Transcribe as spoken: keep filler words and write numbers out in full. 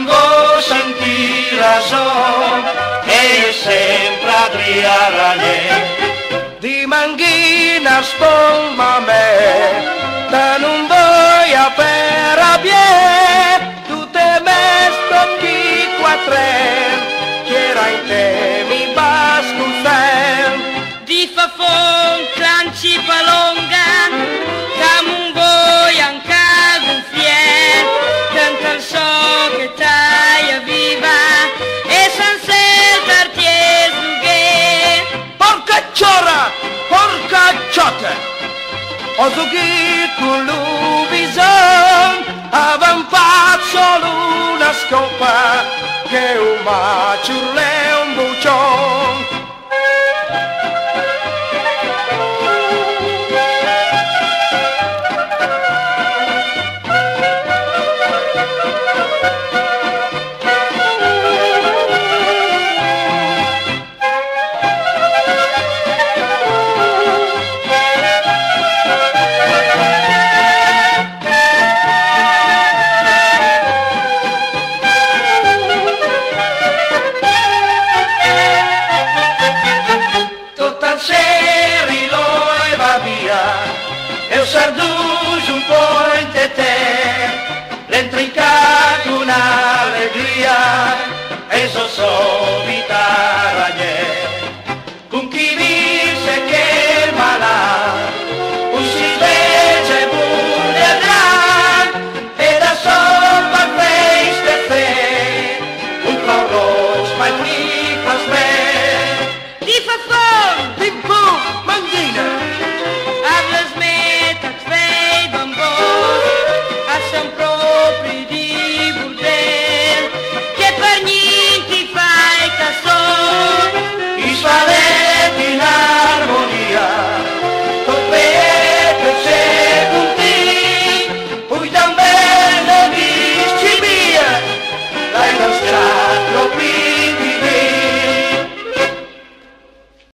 non vuoi sentire ragione e sempre adriare niente. Di manghina spomma me, da non vuoi appera bie, tu te mesto chi quattren, c'era in te mi bascusen. Di fafon clanci palongan, camun voi anca gunfier, canta il so che taia viva e san sel tarties lughe. Porca ciora, porca ciotta, ho sugito l'ubison, avan fatto solo una scopa, che un maciurle un bucion.